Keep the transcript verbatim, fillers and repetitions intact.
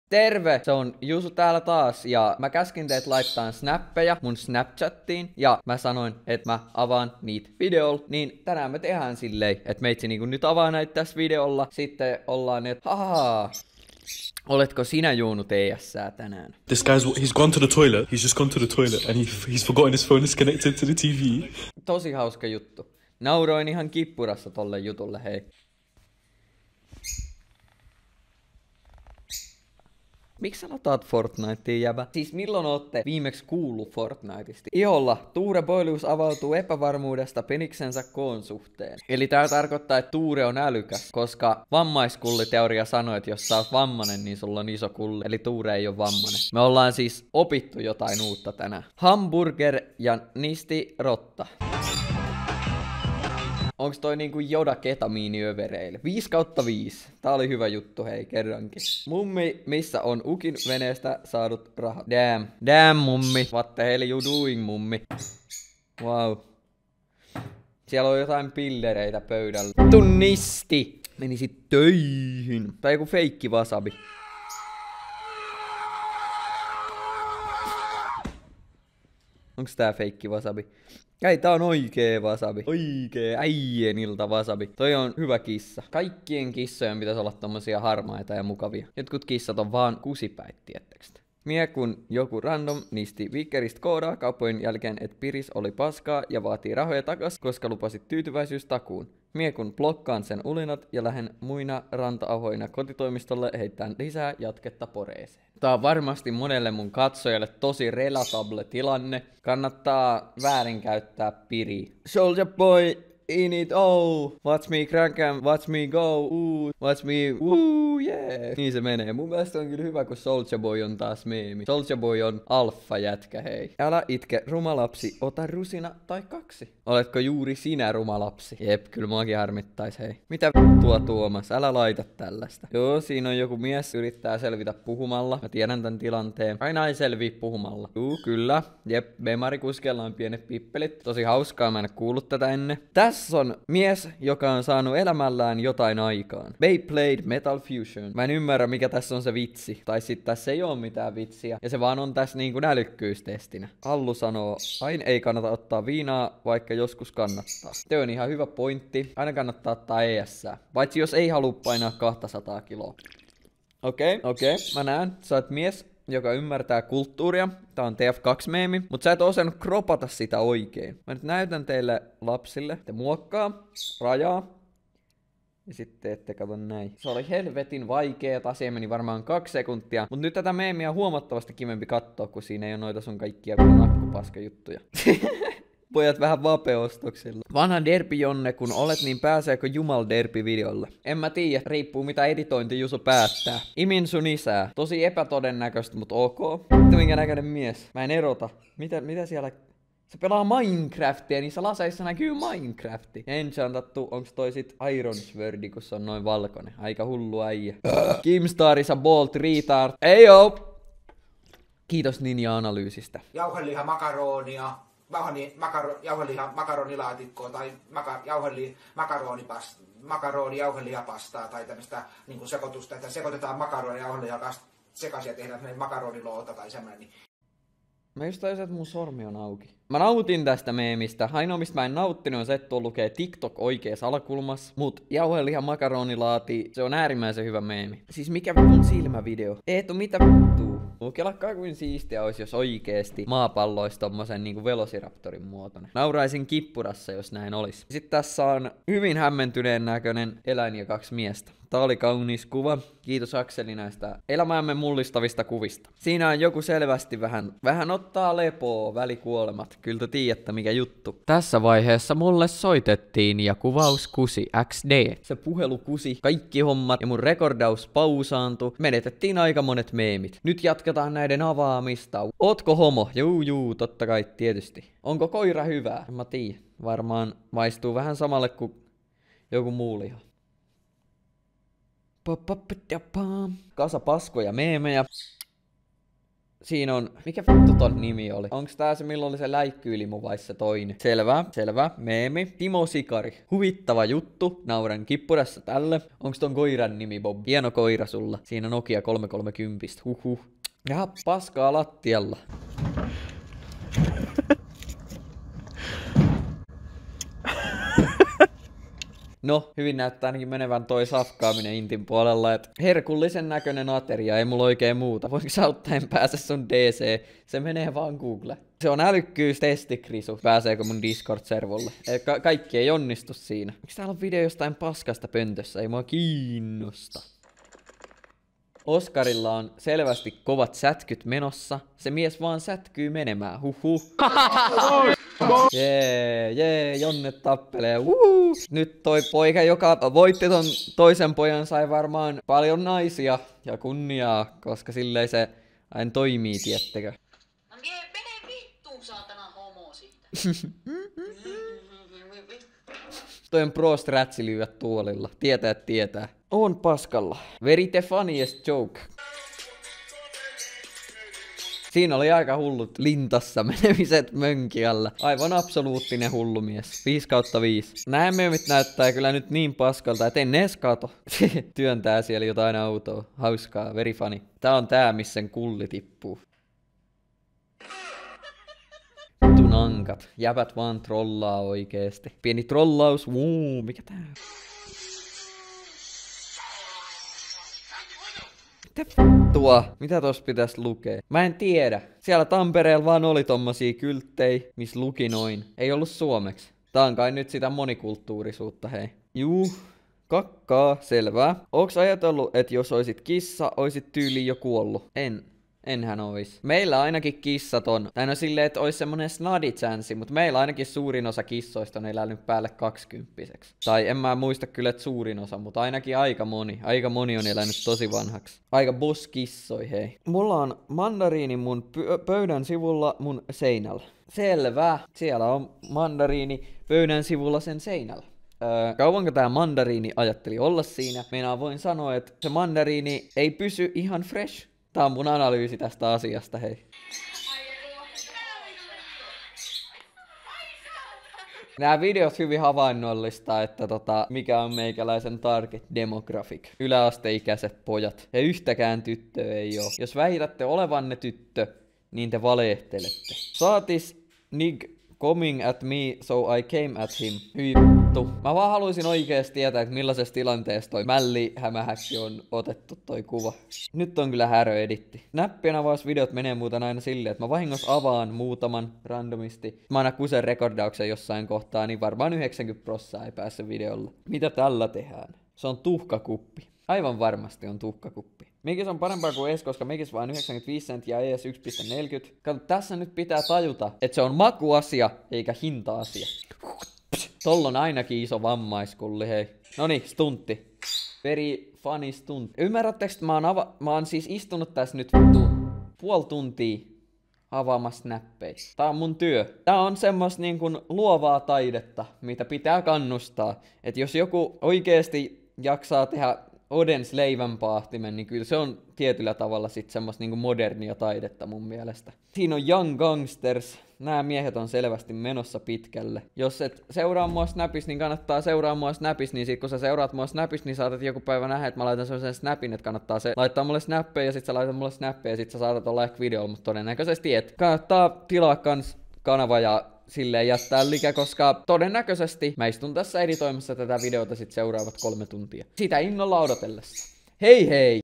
Terve! Se on Juuso täällä taas ja mä käskin teet laittaa snappeja mun Snapchattiin ja mä sanoin, että mä avaan niitä videolla. Niin tänään me tehdään silleen, että meitsi niinku nyt avaa näitä tässä videolla. Sitten ollaan, että haha. Oletko sinä juonut E S:ää tänään? This guy's he's gone to the toilet. He's just gone to the toilet and he he's forgotten his phone is connected to the T V. Tosi hauska juttu. Nauroin ihan kippurassa tolle jutulle, hei. Miksi sä lataat Fortniteen, jäbä? Siis milloin ootte viimeksi kuullut Fortniteista? Iholla Tuure Boilius avautuu epävarmuudesta peniksensä koon suhteen. Eli tää tarkoittaa, että Tuure on älykäs, koska vammaiskulliteoria sanoo, että jos sä oot vammanen, niin sulla on iso kulli. Eli Tuure ei ole vammanen. Me ollaan siis opittu jotain uutta tänään. Hamburger ja nisti rotta. Onks toi niinku joda ketamiiniövereille? viisi kautta viisi. Tää oli hyvä juttu, hei, kerrankin. Mummi, missä on Ukin veneestä saadut rahat? Damn. Damn, mummi. What the hell you doing, mummi? Wow. Siellä on jotain pillereitä pöydällä. Tunnisti! Menisit töihin. Tai joku feikki wasabi. Onks tää feikki wasabi? Ei, tää on oikee wasabi. Oikee äienilta wasabi. Toi on hyvä kissa. Kaikkien kissojen pitäisi olla tommosia harmaita ja mukavia. Jotkut kissat on vaan kusipäit, tiettekö? Mie kun joku random niisti Vickeristä koodaa kauppojen jälkeen, että Piris oli paskaa ja vaatii rahoja takas, koska lupasit tyytyväisyystakuun. Mie kun blokkaan sen ulinat ja lähden muina ranta-ahoina kotitoimistolle heittään lisää jatketta poreeseen. Tää on varmasti monelle mun katsojalle tosi relatable tilanne. Kannattaa väärinkäyttää Piri. Soulja Boy in it, oh, watch me crank and watch me go, ooh, watch me, woo, yeah. Niin se menee. Mun mielestä on kyllä hyvä, kun Soulja Boy on taas meemi. Soulja Boy on alfa jätkä, hei. Älä itke, ruma lapsi, ota rusina tai kaksi. Oletko juuri sinä ruma lapsi? Jep, kyllä muakin harmittais, hei. Mitä vittua Tuomas, älä laita tällaista. Joo, siinä on joku mies, yrittää selvitä puhumalla. Mä tiedän tän tilanteen. Aina ei selviä puhumalla. Juu, kyllä. Jep, Bemari-kuskella on pienet pippelit. Tosi hauskaa, mä en kuullut tätä ennen. Tässä Tässä on mies, joka on saanut elämällään jotain aikaan. Beyblade Metal Fusion. Mä en ymmärrä, mikä tässä on se vitsi. Tai sit tässä ei oo mitään vitsiä. Ja se vaan on tässä niinku älykkyystestinä. Allu sanoo, aina ei kannata ottaa viinaa, vaikka joskus kannattaa. Te on ihan hyvä pointti. Aina kannattaa ottaa E S:ää. Paitsi jos ei halua painaa kaksisataa kiloa. Okei, okay, okei. Okay. Mä näen, sä oot mies, joka ymmärtää kulttuuria. Tää on T F kaksi meemi, mutta sä et osannut kropata sitä oikein. Mä nyt näytän teille lapsille. Te muokkaa, rajaa. Ja sitten teette kato näin. Se oli helvetin vaikeeta, se meni varmaan kaksi sekuntia. Mut nyt tätä meemiä on huomattavasti kivempi katsoa, kun siinä ei ole noita sun kaikkia nakkupaskajuttuja. Pojat vähän vapeostoksilla. Vanha derpi-jonne, kun olet, niin pääseekö Jumal derpi-videolle? En mä tiedä, riippuu mitä editointi Juso päättää. Imin sun isää. Tosi epätodennäköistä, mut ok. Mitä minkä näköinen mies? Mä en erota. Mitä, mitä siellä... Se pelaa Minecraftia, niissä laseissa näkyy Minecrafti. Enchantattu, onks toi sit Iron Swordi, kun se on noin valkoinen? Aika hullu äijä. Kimstarissa Bolt Retard. Ei oo! Kiitos Ninja-analyysistä. Jauheliha makaronia. Jauheli, makaro, jauheliha makaronilaatikkoa tai maka, jauheli, makaronipasta, makaroni, jauhelihapastaa tai tämmöistä niin sekoitusta, että sekoitetaan makaronia ja jauhelihaa sekaisin ja tehdään makaroniloota tai semmoinen. Niin. Mä just taisin, että mun sormi on auki. Mä nautin tästä meemistä. Ainoa mistä mä en nauttinut on se, että tuolla lukee TikTok oikeassa alakulmassa. Mut jauheliha makaronilaati, se on äärimmäisen hyvä meemi. Siis mikä vitun silmävideo? Eetu, mitä vittuu? Kelakkaa kuin siistiä olisi, jos oikeesti maapallo olisi tommosen niinku Velociraptorin muotoinen. Nauraisin kippurassa, jos näin olisi. Sitten tässä on hyvin hämmentyneen näköinen eläin ja kaksi miestä. Tää oli kaunis kuva. Kiitos Akseli näistä elämäämme mullistavista kuvista. Siinä on joku selvästi vähän, vähän ottaa lepoa, välikuolemat. Kyllä te tiedätte mikä juttu. Tässä vaiheessa mulle soitettiin ja kuvaus kusi X D. Se puhelu kusi, kaikki hommat ja mun rekordaus pausaantui. Menetettiin aika monet meemit. Nyt jatketaan näiden avaamista. Ootko homo? Juu juu, totta kai tietysti. Onko koira hyvää? En mä tiedä. Varmaan maistuu vähän samalle kuin joku muu liha. Kasa paskoja meemejä. Siinä on... Mikä vittu ton nimi oli? Onks tää se, milloin oli se läikkyylimu vai se toinen? Selvä, selvä. Meemi. Timo Sikari. Huvittava juttu. Nauran kippurassa tälle. Onks ton koiran nimi Bob? Hieno koira sulla. Siinä Nokia kolmesataakolmekymmentä. Huhhuh. Jaha, paskaa lattialla. No, hyvin näyttää ainakin menevän toi safkaaminen Intin puolella, et herkullisen näköinen ateria, ei mulla oikein muuta. Voinko sä auttaa, en pääse sun D C? Se menee vaan Google. Se on älykkyystestikrisu. Pääseekö mun Discord-servolle? Ka kaikki ei onnistu siinä. Miksi täällä on video jostain paskasta pöntössä? Ei mua kiinnosta. Oskarilla on selvästi kovat sätkyt menossa. Se mies vaan sätkyy menemään. Huhhuh. Jee, jee, Jonne tappelee. Uhu. Nyt toi poika, joka voitti ton toisen pojan, sai varmaan paljon naisia ja kunniaa, koska silleen se aina toimii, tiettekö? No mene vittuun, saatana homo sitten. Toi on pro stratsi lyödä tuolilla. Tietää, tietää. On paskalla. Very the funniest joke. Siinä oli aika hullut lintassa menemiset mönkiällä. Aivan absoluuttinen hullumies. viisi kautta viisi. Nää meemit näyttää kyllä nyt niin paskalta, et en edes kato. Työntää siellä jotain autoa. Hauskaa, very funny. Tää on tää, missä sen kulli tippuu. Vitun ankat. Jäbät vaan trollaa oikeesti. Pieni trollaus. Uuu, mikä tää on? Mitä vittua? Mitä tossa pitäis lukea? Mä en tiedä. Siellä Tampereella vaan oli tommosia kylttei, missä luki noin. Ei ollut suomeksi. Tää on kai nyt sitä monikulttuurisuutta, hei. Juu. Kakkaa, selvää. Onks ajatellut, että jos oisit kissa, oisit tyyliin jo kuollut? En. Enhän ois. Meillä ainakin kissat on. Tai no silleen, että ois semmonen snadichanssi, mutta meillä ainakin suurin osa kissoista on elänyt päälle kaksikymppiseksi. Tai en mä muista kyllä, että suurin osa, mutta ainakin aika moni. Aika moni on elänyt tosi vanhaksi. Aika boss kissoi, hei. Mulla on mandariini mun pöydän sivulla mun seinällä. Selvä. Siellä on mandariini pöydän sivulla sen seinällä. Öö, kauanko tää mandariini ajatteli olla siinä? Minä voin sanoa, että se mandariini ei pysy ihan fresh. Tää on mun analyysi tästä asiasta, hei. Nämä videot hyvin havainnollistaa, että tota, mikä on meikäläisen target demographic. Yläasteikäiset pojat. Ja yhtäkään tyttöä ei oo. Jos väitätte olevanne tyttö, niin te valehtelette. Saatis nig coming at me, so I came at him. Hyi vittu. Mä vaan haluaisin oikeesti tietää, että millaisessa tilanteessa toi mällihämähäkki on otettu toi kuva. Nyt on kyllä häröeditti. Näppien avausvideot menee muuten aina silleen, että mä vahingossa avaan muutaman randomisti. Mä aina kusen rekordauksen jossain kohtaa, niin varmaan yhdeksänkymmentä prosenttia ei pääse videolla. Mitä tällä tehdään? Se on tuhkakuppi. Aivan varmasti on tuhkakuppi. Mikis on parempaa kuin ees, koska mikis vaan yhdeksänkymmentäviisi senttiä ja ees yksi pilkku neljäkymmentä. Kato, tässä nyt pitää tajuta, että se on makuasia eikä hinta-asia. Tolla on ainakin iso vammaiskulli, hei. Noniin, stuntti. Very funny stuntti. Ymmärrättekö, että mä oon, ava- mä oon siis istunut tässä nyt vittu puoli tuntia avaamassa näppejä. Tää on mun työ. Tää on semmos niin kuin luovaa taidetta, mitä pitää kannustaa. Että jos joku oikeesti jaksaa tehdä Odens leivänpaahtimen, niin kyllä se on tietyllä tavalla sit semmoista niinku modernia taidetta mun mielestä. Siinä on Young Gangsters. Nämä miehet on selvästi menossa pitkälle. Jos et seuraa mua Snapis, niin kannattaa seuraa mua Snapis, niin sit kun sä seuraat mua Snapis, niin saatat joku päivä nähdä, että mä laitan sellaisen snapin, että kannattaa se laittaa mulle snappeja, ja sit sä laitat mulle snappeja, ja sit sä saatat olla ehkä videolla, mutta todennäköisesti et. Kannattaa tilaa kans kanava ja silleen jättää likä, koska todennäköisesti mä istun tässä editoimassa tätä videota sit seuraavat kolme tuntia. Sitä innolla odotellessa. Hei hei!